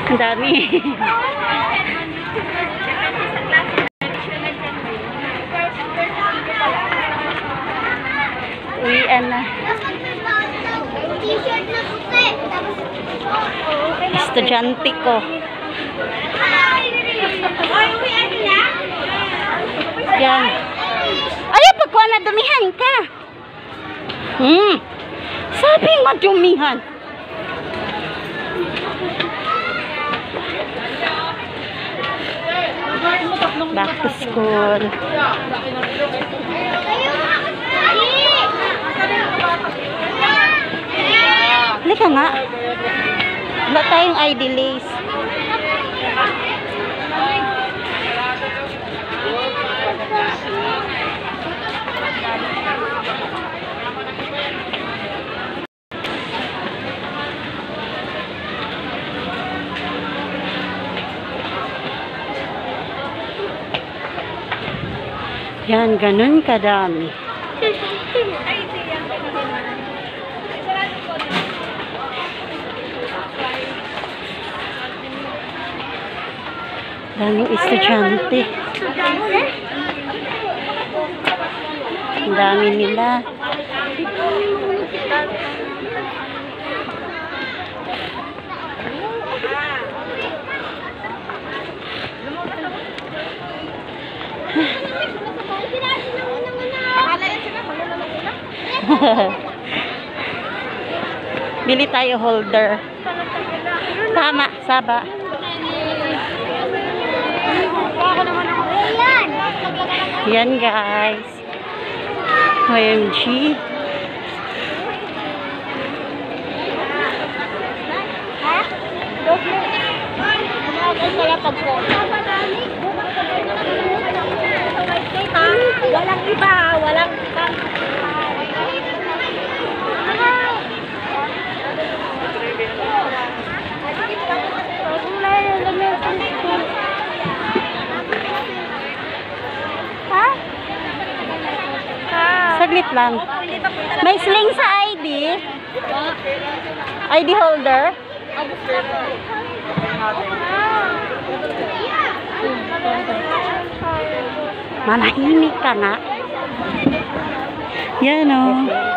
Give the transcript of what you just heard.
Ang dami. Uwian na. T-shirt na puti. Estudyante ko. Yan. Ay, pagkuha na dumihan ka. Sabing madumihan. Back to school. Halika nga. Wala tayong ID lace. Yan, ganun kadami. Daming estudyante. Ang dami nila. Bili tayo holder. Tama, Saba. Yan guys. OMG. Walang iba, walang iba. Saglit lang. May sling sa ID. ID holder. Manahimik ka nga. Yan o.